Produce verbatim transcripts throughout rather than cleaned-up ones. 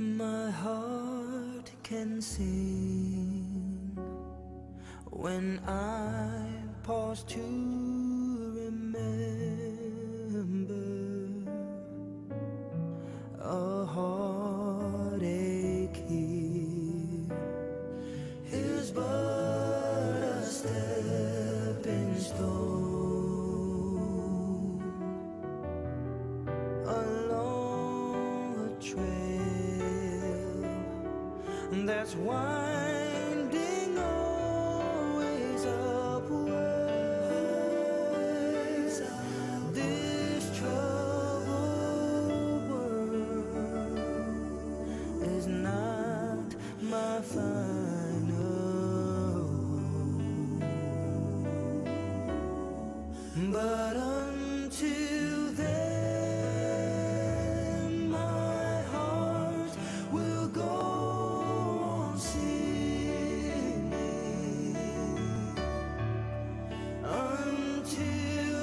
My heart can sing when I pause to remember. A heartache here is but a stepping stone along a trail that's winding always upwards. This troubled world is not my final home, but until then my heart will go on singing. Until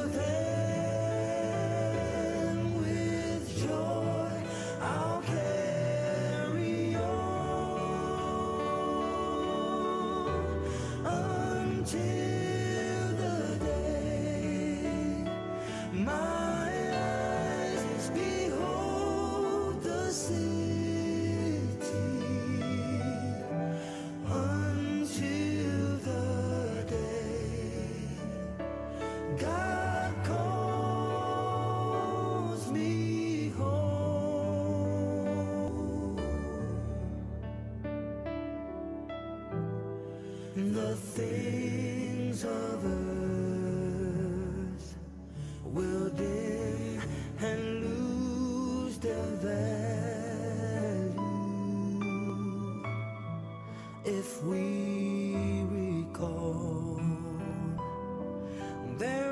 then, with joy I'll carry on. Until the day my eyes behold the city. Until the day God calls me home. The things of earth will dim and lose their value if we recall there